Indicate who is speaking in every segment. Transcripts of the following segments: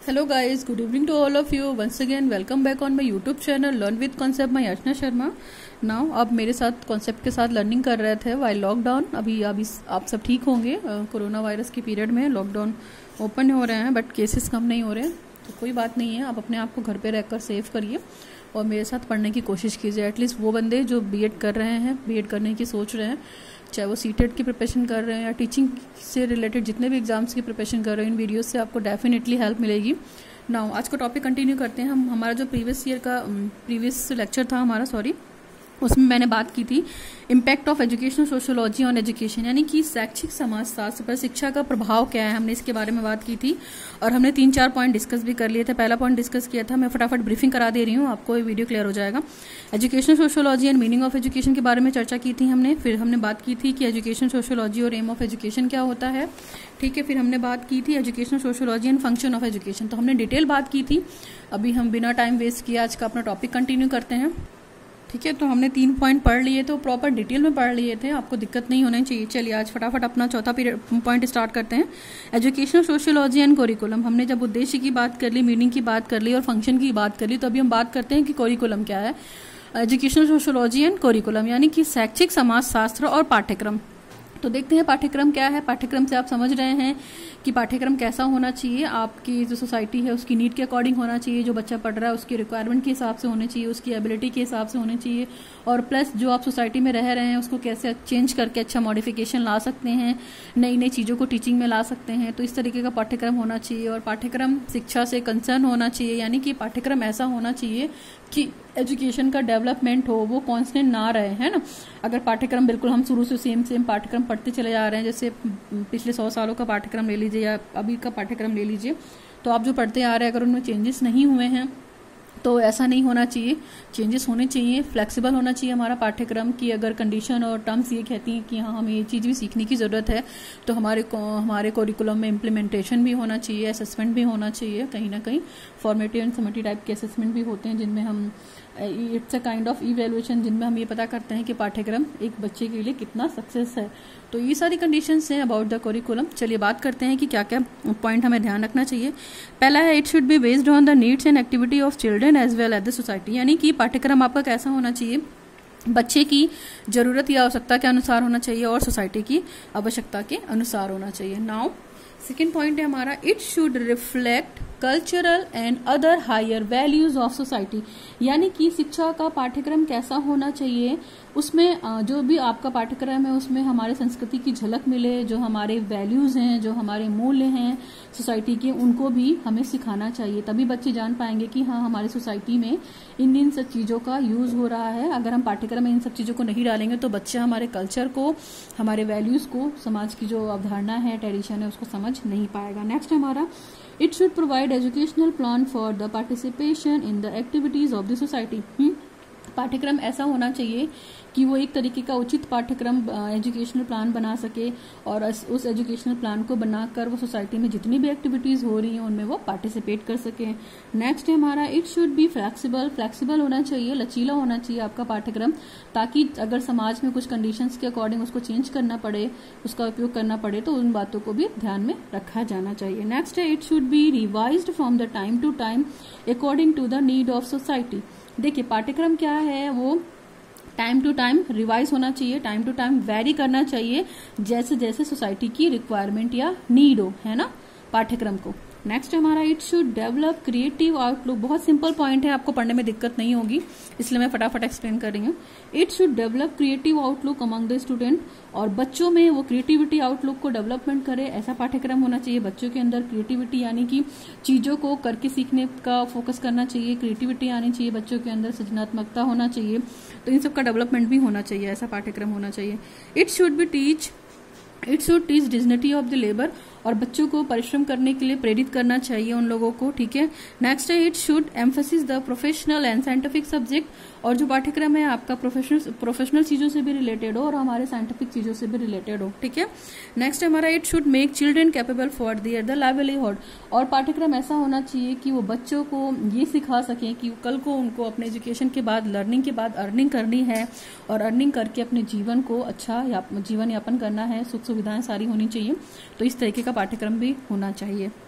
Speaker 1: Hello guys, good evening to all of you. Once again, welcome back on my YouTube channel Learn with Concept by Archana Sharma. Now आप मेरे साथ concept के साथ learning कर रहे थे वाइल लॉकडाउन. अभी आप सब ठीक होंगे. कोरोना वायरस के पीरियड में लॉकडाउन ओपन हो रहे हैं बट केसेस कम नहीं हो रहे हैं, तो कोई बात नहीं है. आप अपने आप को घर पे रहकर सेव करिए और मेरे साथ पढ़ने की कोशिश कीजिए. एटलीस्ट वो बंदे जो बीएड कर रहे हैं, बीएड करने की सोच रहे हैं, चाहे वो सीटेट की प्रिपरेशन कर रहे हैं या टीचिंग से रिलेटेड जितने भी एग्जाम्स की प्रिपरेशन कर रहे हैं, इन वीडियोस से आपको डेफिनेटली हेल्प मिलेगी. नाउ आज का टॉपिक कंटिन्यू करते हैं. हमारा जो प्रीवियस लेक्चर था उसमें मैंने बात की थी impact of educational sociology on education, यानी कि शैक्षिक समाजशास्त्र पर शिक्षा का प्रभाव क्या है. हमने इसके बारे में बात की थी और हमने 3-4 पॉइंट डिस्कस भी कर लिए थे. पहला पॉइंट डिस्कस किया था, मैं फटाफट ब्रीफिंग करा दे रही हूँ, आपको ये वीडियो क्लियर हो जाएगा. Educational sociology and meaning of education के बारे में चर्चा की थी हमने. फिर हमने बात की थी कि एजुकेशन सोशियोलॉजी और एम ऑफ एजुकेशन क्या होता है, ठीक है. फिर हमने बात की थी educational sociology and function of education, तो हमने डिटेल बात की थी. अभी हम बिना टाइम वेस्ट किए आज का अपना टॉपिक कंटिन्यू करते हैं, ठीक है. तो हमने 3 पॉइंट पढ़ लिए थे, प्रॉपर डिटेल में पढ़ लिए थे, आपको दिक्कत नहीं होनी चाहिए. चलिए आज फटाफट अपना चौथा पॉइंट स्टार्ट करते हैं. Educational sociology and curriculum. हमने जब उद्देश्य की बात कर ली, मीनिंग की बात कर ली और फंक्शन की बात कर ली, तो अभी हम बात करते हैं कि कोरिकुलम क्या है. एजुकेशनल सोशियोलॉजी एंड कोरिकुलम यानी कि शैक्षिक समाजशास्त्र और पाठ्यक्रम. तो देखते हैं पाठ्यक्रम क्या है. पाठ्यक्रम से आप समझ रहे हैं कि पाठ्यक्रम कैसा होना चाहिए. आपकी जो सोसाइटी है उसकी नीड के अकॉर्डिंग होना चाहिए, जो बच्चा पढ़ रहा है उसकी रिक्वायरमेंट के हिसाब से होने चाहिए, उसकी एबिलिटी के हिसाब से होने चाहिए, और प्लस जो आप सोसाइटी में रह रहे हैं उसको कैसे चेंज करके अच्छा मॉडिफिकेशन ला सकते हैं, नई नई चीज़ों को टीचिंग में ला सकते हैं. तो इस तरीके का पाठ्यक्रम होना चाहिए. और पाठ्यक्रम शिक्षा से कंसर्न होना चाहिए, यानी कि पाठ्यक्रम ऐसा होना चाहिए कि एजुकेशन का डेवलपमेंट हो, वो कांस्टेंट ना रहे, है ना. अगर पाठ्यक्रम बिल्कुल हम शुरू से सेम पाठ्यक्रम पढ़ते चले जा रहे हैं, जैसे पिछले 100 सालों का पाठ्यक्रम ले लीजिए या अभी का पाठ्यक्रम ले लीजिए, तो आप जो पढ़ते आ रहे हैं अगर उनमें चेंजेस नहीं हुए हैं तो ऐसा नहीं होना चाहिए. चेंजेस होने चाहिए, फ्लेक्सिबल होना चाहिए हमारा पाठ्यक्रम. की अगर कंडीशन और टर्म्स ये कहती हैं कि हाँ हमें ये चीज़ भी सीखने की ज़रूरत है, तो हमारे कोरिकुलम में इम्प्लीमेंटेशन भी होना चाहिए, असेसमेंट भी होना चाहिए. कहीं ना कहीं फॉर्मेटिव एंड समेटिव टाइप के असेसमेंट भी होते हैं जिनमें हम it's a kind of evaluation, जिनमें हम ये पता करते हैं कि पाठ्यक्रम एक बच्चे के लिए कितना सक्सेस है. तो ये सारी कंडीशंस हैं अबाउट द कोरिकुलम. चलिए बात करते हैं कि क्या क्या पॉइंट हमें ध्यान रखना चाहिए. पहला है it should be based on the needs and activity of children as well as the society, यानी कि पाठ्यक्रम आपका कैसा होना चाहिए, बच्चे की जरूरत या आवश्यकता के अनुसार होना चाहिए और सोसाइटी की आवश्यकता के अनुसार होना चाहिए. नाउ सेकेंड पॉइंट है हमारा it should reflect cultural and other higher values of society, यानी कि शिक्षा का पाठ्यक्रम कैसा होना चाहिए, उसमें जो भी आपका पाठ्यक्रम है उसमें हमारे संस्कृति की झलक मिले, जो हमारे वैल्यूज हैं, जो हमारे मूल्य हैं सोसाइटी के, उनको भी हमें सिखाना चाहिए. तभी बच्चे जान पाएंगे कि हाँ हमारी सोसाइटी में इन सब चीज़ों का यूज हो रहा है. अगर हम पाठ्यक्रम में इन सब चीज़ों को नहीं डालेंगे तो बच्चा हमारे कल्चर को, हमारे वैल्यूज को, समाज की जो अवधारणा है, ट्रेडिशन है, उसको समझ नहीं पाएगा. नेक्स्ट हमारा it should provide educational plan for the participation in the activities of the society. पाठ्यक्रम ऐसा होना चाहिए कि वो एक तरीके का उचित पाठ्यक्रम एजुकेशनल प्लान बना सके और उस एजुकेशनल प्लान को बनाकर वो सोसाइटी में जितनी भी एक्टिविटीज़ हो रही हैं उनमें वो पार्टिसिपेट कर सके. नेक्स्ट है हमारा इट शुड बी फ्लेक्सिबल होना चाहिए, लचीला होना चाहिए आपका पाठ्यक्रम, ताकि अगर समाज में कुछ कंडीशंस के अकॉर्डिंग उसको चेंज करना पड़े, उसका उपयोग करना पड़े, तो उन बातों को भी ध्यान में रखा जाना चाहिए. नेक्स्ट है it should be revised from the time to time according to the need of society. देखिए पाठ्यक्रम क्या है, वो टाइम टू टाइम रिवाइज होना चाहिए, टाइम टू टाइम वेरी करना चाहिए जैसे जैसे सोसाइटी की रिक्वायरमेंट या नीड हो, है ना, पाठ्यक्रम को. नेक्स्ट हमारा it should develop creative outlook. बहुत सिंपल पॉइंट है, आपको पढ़ने में दिक्कत नहीं होगी इसलिए मैं फटाफट एक्सप्लेन कर रही हूँ. It should develop creative outlook among the student, और बच्चों में वो क्रिएटिविटी आउटलुक को डेवलपमेंट करे, ऐसा पाठ्यक्रम होना चाहिए. बच्चों के अंदर क्रिएटिविटी यानी कि चीज़ों को करके सीखने का फोकस करना चाहिए, क्रिएटिविटी आनी चाहिए बच्चों के अंदर, सृजनात्मकता होना चाहिए, तो इन सब का डेवलपमेंट भी होना चाहिए, ऐसा पाठ्यक्रम होना चाहिए. It should teach dignity of the labour, और बच्चों को परिश्रम करने के लिए प्रेरित करना चाहिए उन लोगों को, ठीक है. नेक्स्ट है it should emphasis the professional and scientific subject, और जो पाठ्यक्रम है आपका प्रोफेशनल चीज़ों से भी रिलेटेड हो और हमारे साइंटिफिक चीज़ों से भी रिलेटेड हो, ठीक है. नेक्स्ट हमारा it should make children capable for the livelihood, और पाठ्यक्रम ऐसा होना चाहिए कि वो बच्चों को ये सिखा सकें कि कल को उनको अपने एजुकेशन के बाद, लर्निंग के बाद अर्निंग करनी है और अर्निंग करके अपने जीवन को अच्छा जीवन यापन करना है, सुख सुविधाएं सारी होनी चाहिए. तो इस तरीके का पाठ्यक्रम भी होना चाहिए.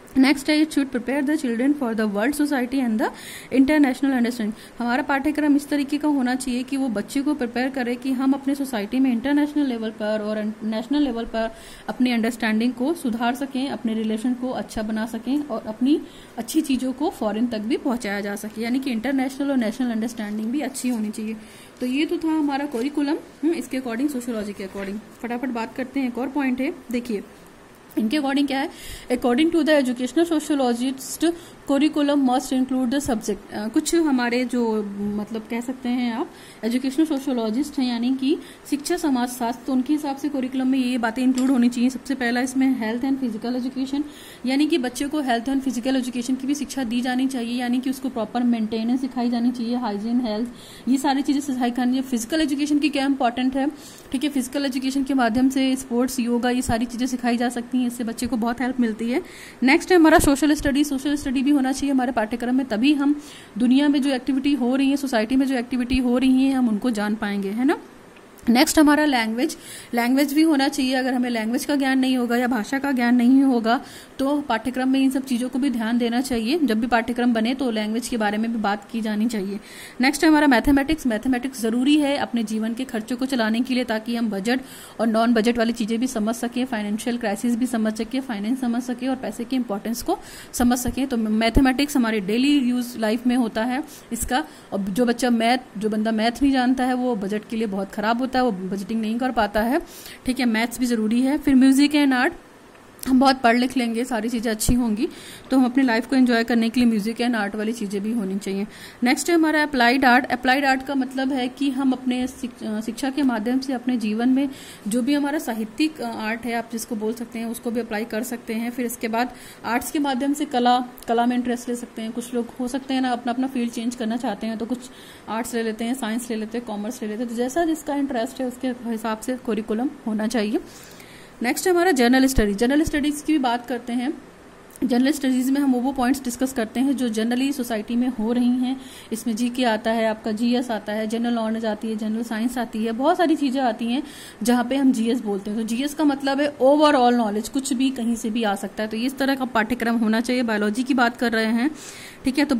Speaker 1: नेक्स्ट है it should prepare the children for the world society and the international understanding. हमारा पाठ्यक्रम इस तरीके का होना चाहिए कि वो बच्चे को प्रिपेयर करे कि हम अपने सोसाइटी में इंटरनेशनल लेवल पर और नेशनल लेवल पर अपनी अंडरस्टैंडिंग को सुधार सकें, अपने रिलेशन को अच्छा बना सकें और अपनी अच्छी चीज़ों को फॉरेन तक भी पहुंचाया जा सके, यानी कि इंटरनेशनल और नेशनल अंडरस्टैंडिंग भी अच्छी होनी चाहिए। तो ये तो था हमारा करिकुलम इसके अकॉर्डिंग, सोशियोलॉजी के अकॉर्डिंग। फटाफट बात करते हैं, एक और पॉइंट है, देखिए इनके अकॉर्डिंग क्या है। According to the educational sociologist curriculum must include the subject. कुछ हमारे जो मतलब कह सकते हैं आप एजुकेशनल सोशियोलॉजिस्ट हैं, यानी कि शिक्षा समाजशास्त्र, तो उनके हिसाब से करिकुलम में ये बातें इंक्लूड होनी चाहिए। सबसे पहला इसमें हेल्थ एंड फिजिकल एजुकेशन, यानी कि बच्चे को हेल्थ एंड फिजिकल एजुकेशन की भी शिक्षा दी जानी चाहिए, यानी कि उसको प्रॉपर मेंटेनेंस सिखाई जानी चाहिए, हाइजीन, हेल्थ, ये सारी चीजें सिखाई जानी चाहिए। फिजिकल एजुकेशन की क्या इंपॉर्टेंट है, ठीक है, फिजिकल एजुकेशन के माध्यम से स्पोर्ट्स, योगा, ये सारी चीजें सिखाई जा सकती हैं, इससे बच्चे को बहुत हेल्प मिलती है। नेक्स्ट है हमारा सोशल स्टडी। सोशल स्टडी भी होना चाहिए हमारे पाठ्यक्रम में, तभी हम दुनिया में जो एक्टिविटी हो रही है, सोसाइटी में जो एक्टिविटी हो रही है, हम उनको जान पाएंगे, है ना। नेक्स्ट हमारा लैंग्वेज। लैंग्वेज भी होना चाहिए। अगर हमें लैंग्वेज का ज्ञान नहीं होगा या भाषा का ज्ञान नहीं होगा तो पाठ्यक्रम में इन सब चीज़ों को भी ध्यान देना चाहिए। जब भी पाठ्यक्रम बने तो लैंग्वेज के बारे में भी बात की जानी चाहिए। नेक्स्ट हमारा मैथमेटिक्स। मैथमेटिक्स ज़रूरी है अपने जीवन के खर्चों को चलाने के लिए, ताकि हम बजट और नॉन बजट वाली चीज़ें भी समझ सकें, फाइनेंशियल क्राइसिस भी समझ सकें, फाइनेंस समझ सकें और पैसे की इंपॉर्टेंस को समझ सकें। तो मैथमेटिक्स हमारे डेली यूज लाइफ में होता है इसका। और जो बंदा मैथ नहीं जानता है वो बजट के लिए बहुत खराब होता है, वो बजटिंग नहीं कर पाता है, ठीक है। मैथ्स भी ज़रूरी है। फिर म्यूजिक एंड आर्ट, हम बहुत पढ़ लिख लेंगे, सारी चीज़ें अच्छी होंगी, तो हम अपनी लाइफ को एंजॉय करने के लिए म्यूजिक एंड आर्ट वाली चीज़ें भी होनी चाहिए। नेक्स्ट है हमारा अप्लाइड आर्ट। अप्लाइड आर्ट का मतलब है कि हम अपने शिक्षा के माध्यम से अपने जीवन में जो भी हमारा साहित्यिक आर्ट है, आप जिसको बोल सकते हैं, उसको भी अप्लाई कर सकते हैं। फिर इसके बाद आर्ट्स के माध्यम से कला में इंटरेस्ट ले सकते हैं। कुछ लोग हो सकते हैं ना अपना अपना फील्ड चेंज करना चाहते हैं, तो कुछ आर्ट्स ले लेते हैं, साइंस ले लेते हैं, कॉमर्स ले लेते हैं, तो जैसा जिसका इंटरेस्ट है उसके हिसाब से करिकुलम होना चाहिए। नेक्स्ट हमारा जर्नल स्टडी। जर्नल स्टडीज़ की भी बात करते हैं। जनरल स्टडीज़ में हम वो पॉइंट्स डिस्कस करते हैं जो जनरली सोसाइटी में हो रही हैं। इसमें जीके आता है, आपका जीएस आता है, जनरल नॉलेज आती है, जनरल साइंस आती है, बहुत सारी चीज़ें आती हैं जहाँ पे हम जीएस बोलते हैं। तो जीएस का मतलब है ओवरऑल नॉलेज, कुछ भी कहीं से भी आ सकता है। तो इस तरह का पाठ्यक्रम होना चाहिए। बायोलॉजी की बात कर रहे हैं, ठीक है। तो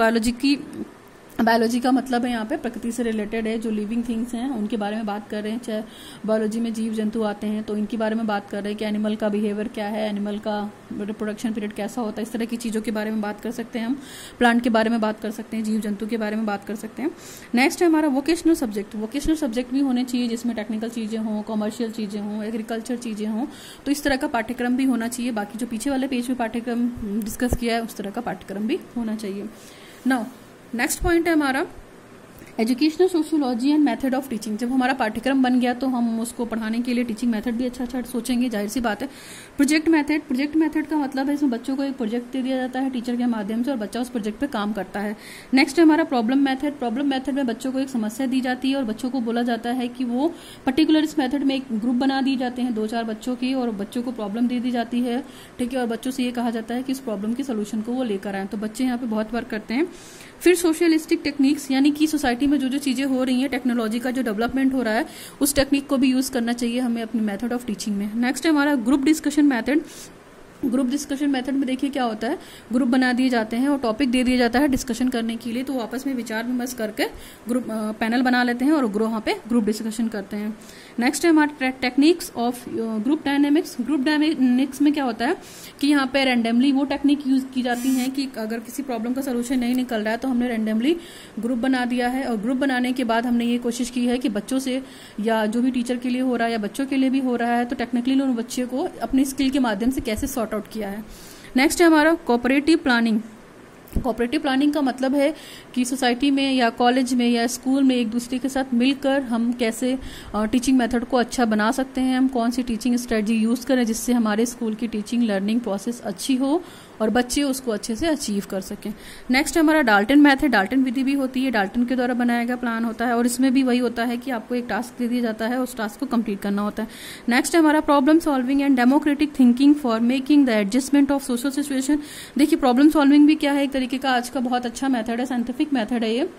Speaker 1: बायोलॉजी का मतलब है यहाँ पे प्रकृति से रिलेटेड है, जो लिविंग थिंग्स हैं उनके बारे में बात कर रहे हैं। चाहे बायोलॉजी में जीव जंतु आते हैं तो इनके बारे में बात कर रहे हैं कि एनिमल का बिहेवियर क्या है, एनिमल का रिप्रोडक्शन पीरियड कैसा होता है, इस तरह की चीज़ों के बारे में बात कर सकते हैं हम। प्लांट के बारे में बात कर सकते हैं, जीव जंतु के बारे में बात कर सकते हैं। नेक्स्ट है हमारा वोकेशनल सब्जेक्ट। वोकेशनल सब्जेक्ट भी होने चाहिए जिसमें टेक्निकल चीज़ें हों, कॉमर्शियल चीज़ें हों, एग्रीकल्चर चीज़ें हों, तो इस तरह का पाठ्यक्रम भी होना चाहिए। बाकी जो पीछे वाले पेज में पाठ्यक्रम डिस्कस किया है उस तरह का पाठ्यक्रम भी होना चाहिए। नाउ नेक्स्ट पॉइंट है हमारा educational sociology and method of teaching. जब हमारा पाठ्यक्रम बन गया तो हम उसको पढ़ाने के लिए टीचिंग मेथड भी अच्छा सोचेंगे, जाहिर सी बात है। प्रोजेक्ट मेथड का मतलब है इसमें बच्चों को एक प्रोजेक्ट दे दिया जाता है टीचर के माध्यम से और बच्चा उस प्रोजेक्ट पे काम करता है। नेक्स्ट है हमारा प्रॉब्लम मेथड में बच्चों को एक समस्या दी जाती है और बच्चों को बोला जाता है कि वो पर्टिकुलर इस मेथड में एक ग्रुप बना दिए जाते हैं 2-4 बच्चों की, और बच्चों को प्रॉब्लम दे दी जाती है, ठीक है। और बच्चों से ये कहा जाता है कि इस प्रॉब्लम के सोल्यूशन को वो लेकर आए। तो बच्चे यहाँ पे बहुत वर्क करते हैं। फिर सोशलिस्टिक टेक्निक्स, यानी कि सोसाइटी में जो चीज़ें हो रही हैं, टेक्नोलॉजी का जो डेवलपमेंट हो रहा है, उस टेक्निक को भी यूज़ करना चाहिए हमें अपनी मेथड ऑफ टीचिंग में। नेक्स्ट है हमारा group discussion method. Group discussion method में देखिए क्या होता है, ग्रुप बना दिए जाते हैं और टॉपिक दे दिया जाता है डिस्कशन करने के लिए, तो वो आपस में विचार विमर्श करके ग्रुप पैनल बना लेते हैं और वहाँ पे ग्रुप डिस्कशन करते हैं। नेक्स्ट है हमारा techniques of group dynamics. Group dynamics में क्या होता है कि यहाँ पे रैंडमली वो टेक्निक यूज की जाती हैं कि अगर किसी प्रॉब्लम का सोल्यूशन नहीं निकल रहा है तो हमने रैंडमली ग्रुप बना दिया है, और ग्रुप बनाने के बाद हमने ये कोशिश की है कि बच्चों से या जो भी टीचर के लिए हो रहा है या बच्चों के लिए भी हो रहा है, तो टेक्निकली उन बच्चे को अपनी स्किल के माध्यम से कैसे सॉर्ट आउट किया है। नेक्स्ट है हमारा कोऑपरेटिव प्लानिंग। कोऑपरेटिव प्लानिंग का मतलब है कि सोसाइटी में या कॉलेज में या स्कूल में एक दूसरे के साथ मिलकर हम कैसे टीचिंग मेथड को अच्छा बना सकते हैं, हम कौन सी टीचिंग स्ट्रेटजी यूज़ करें जिससे हमारे स्कूल की टीचिंग लर्निंग प्रोसेस अच्छी हो और बच्चे उसको अच्छे से अचीव कर सकें। नेक्स्ट हमारा डाल्टन मेथड। डाल्टन विधि भी होती है, डाल्टन के द्वारा बनाया गया प्लान होता है और इसमें भी वही होता है कि आपको एक टास्क दे दिया जाता है, उस टास्क को कंप्लीट करना होता है। नेक्स्ट हमारा problem solving and democratic thinking for making the adjustment of social situation. देखिए प्रॉब्लम सॉल्विंग भी क्या है, एक तरीके का आज का बहुत अच्छा मेथड है, साइंटिफिक मेथड है ये,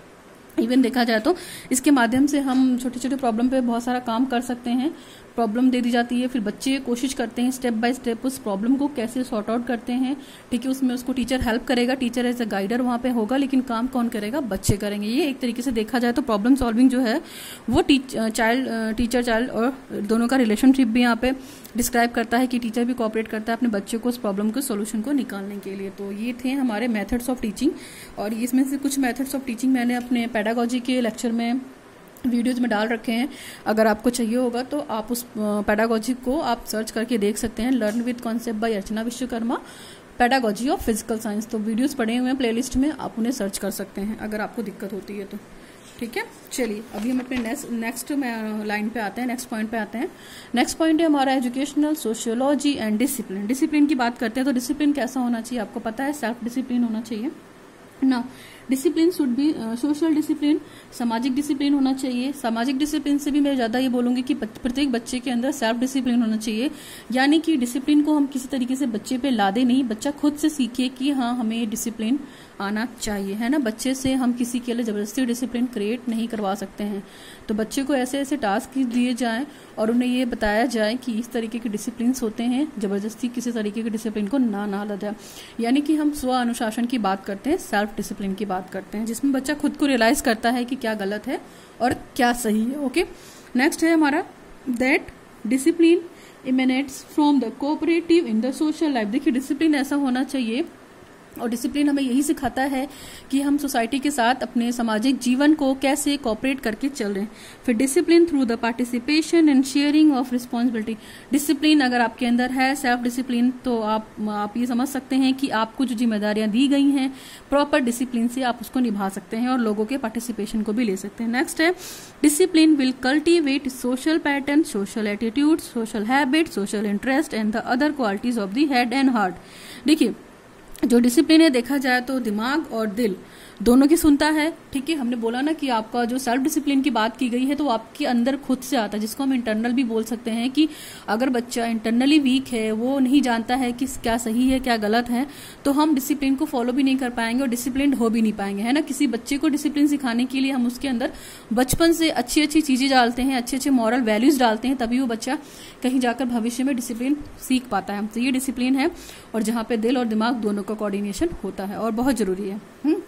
Speaker 1: इवन देखा जाए तो इसके माध्यम से हम छोटे छोटे प्रॉब्लम पे बहुत सारा काम कर सकते हैं। प्रॉब्लम दे दी जाती है, फिर बच्चे कोशिश करते हैं स्टेप बाय स्टेप उस प्रॉब्लम को कैसे सॉर्ट आउट करते हैं, ठीक है। उसमें उसको टीचर हेल्प करेगा, टीचर एज अ गाइडर वहाँ पे होगा, लेकिन काम कौन करेगा, बच्चे करेंगे। ये एक तरीके से देखा जाए तो प्रॉब्लम सॉल्विंग जो है वो टीचर चाइल्ड और दोनों का रिलेशनशिप भी यहाँ पे डिस्क्राइब करता है कि टीचर भी कोऑपरेट करता है अपने बच्चे को उस प्रॉब्लम के सोल्यूशन को निकालने के लिए। तो ये थे हमारे मेथड्स ऑफ टीचिंग, और इसमें से कुछ मेथड्स ऑफ टीचिंग मैंने अपने पेडागोजी के लेक्चर में वीडियोज में डाल रखे हैं। अगर आपको चाहिए होगा तो आप उस पेडागोजी को आप सर्च करके देख सकते हैं, learn with concept by Archana Vishwakarma, pedagogy of physical science. तो वीडियोस पड़े हुए हैं प्लेलिस्ट में, आप उन्हें सर्च कर सकते हैं अगर आपको दिक्कत होती है तो, ठीक है। चलिए अभी हम अपने नेक्स्ट लाइन पे आते हैं, नेक्स्ट पॉइंट पे आते हैं। नेक्स्ट पॉइंट है हमारा educational sociology and discipline. Discipline की बात करते हैं तो डिसिप्लिन कैसा होना चाहिए, आपको पता है, सेल्फ डिसिप्लिन होना चाहिए ना। Discipline should be social discipline, सामाजिक डिसिप्लिन होना चाहिए। सामाजिक डिसिप्लिन से भी मैं ज्यादा ये बोलूंगी कि प्रत्येक बच्चे के अंदर सेल्फ डिसिप्लिन होना चाहिए, यानी कि डिसिप्लिन को हम किसी तरीके से बच्चे पे लादे नहीं, बच्चा खुद से सीखे कि हाँ हमें डिसिप्लिन आना चाहिए, है ना। बच्चे से हम किसी के लिए जबरदस्ती डिसिप्लिन क्रिएट नहीं करवा सकते हैं। तो बच्चे को ऐसे ऐसे टास्क दिए जाएं और उन्हें ये बताया जाए कि इस तरीके के डिसिप्लिन होते हैं, जबरदस्ती किसी तरीके के डिसिप्लिन को ना लादा। यानी कि हम स्व अनुशासन की बात करते हैं, सेल्फ डिसिप्लिन की बात करते हैं, जिसमें बच्चा खुद को रियलाइज करता है कि क्या गलत है और क्या सही है। ओके, नेक्स्ट है हमारा that discipline emanates from the cooperative in the social life. देखिए डिसिप्लिन ऐसा होना चाहिए, और डिसिप्लिन हमें यही सिखाता है कि हम सोसाइटी के साथ अपने सामाजिक जीवन को कैसे कोऑपरेट करके चल रहे हैं। फिर discipline through the participation and sharing of responsibility. Discipline अगर आपके अंदर है, सेल्फ डिसिप्लिन, तो आप ये समझ सकते हैं कि आपको जो जिम्मेदारियां दी गई हैं प्रॉपर डिसिप्लिन से आप उसको निभा सकते हैं और लोगों के पार्टिसिपेशन को भी ले सकते हैं। नेक्स्ट है discipline will cultivate social pattern, social attitude, social habit, social interest and the other qualities of the head and heart. देखिए जो डिसिप्लिन है देखा जाए तो दिमाग और दिल दोनों की सुनता है, ठीक है। हमने बोला ना कि आपका जो सेल्फ डिसिप्लिन की बात की गई है तो आपके अंदर खुद से आता है, जिसको हम इंटरनल भी बोल सकते हैं कि अगर बच्चा इंटरनली वीक है, वो नहीं जानता है कि क्या सही है क्या गलत है, तो हम डिसिप्लिन को फॉलो भी नहीं कर पाएंगे और डिसिप्लिन हो भी नहीं पाएंगे, है ना। किसी बच्चे को डिसिप्लिन सिखाने के लिए हम उसके अंदर बचपन से अच्छी अच्छी चीजें डालते हैं, अच्छे अच्छे मॉरल वैल्यूज डालते हैं, तभी वो बच्चा कहीं जाकर भविष्य में डिसिप्लिन सीख पाता है। तो ये डिसिप्लिन है, और जहाँ पे दिल और दिमाग दोनों का कोऑर्डिनेशन होता है और बहुत जरूरी है।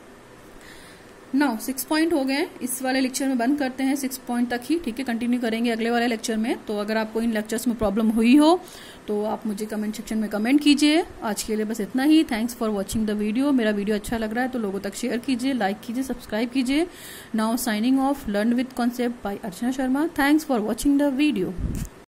Speaker 1: नाउ 6 पॉइंट हो गए, इस वाले लेक्चर में बंद करते हैं 6 पॉइंट तक ही, ठीक है। कंटिन्यू करेंगे अगले वाले लेक्चर में। तो अगर आपको इन लेक्चर्स में प्रॉब्लम हुई हो तो आप मुझे कमेंट सेक्शन में कमेंट कीजिए। आज के लिए बस इतना ही। Thanks for watching the video. मेरा वीडियो अच्छा लग रहा है तो लोगों तक शेयर कीजिए, लाइक कीजिए, सब्सक्राइब कीजिए। Now signing off, learn with concept by Archana Sharma. Thanks for watching the video.